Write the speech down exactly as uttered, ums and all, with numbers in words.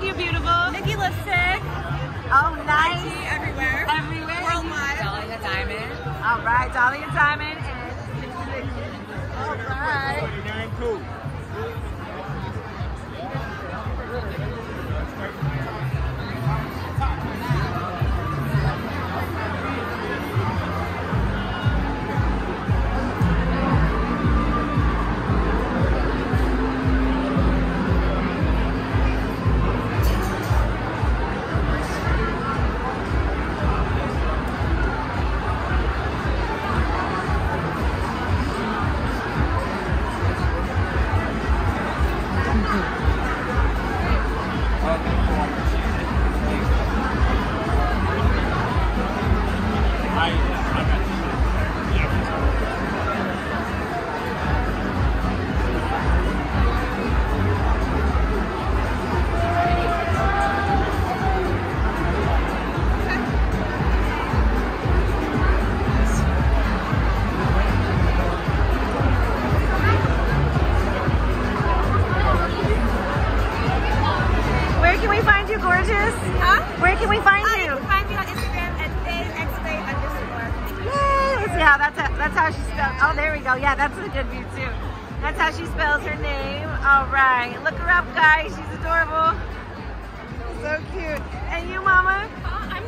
you, beautiful? Nikki Lipstick. Oh, nice. I G everywhere. Everywhere. Worldwide. Dolly the Diamond. All right, Dolly and Diamond. All right. forty-nine cool. Where can we find you, gorgeous? Huh? Where can we find Uh, you? you can find me on Instagram at fayxray underscore. Yay! Let's see how that's a, that's how she spells. Oh, there we go. Yeah, that's a good view too. That's how she spells her name. All right, look her up, guys. She's adorable. So cute. And you, Mama?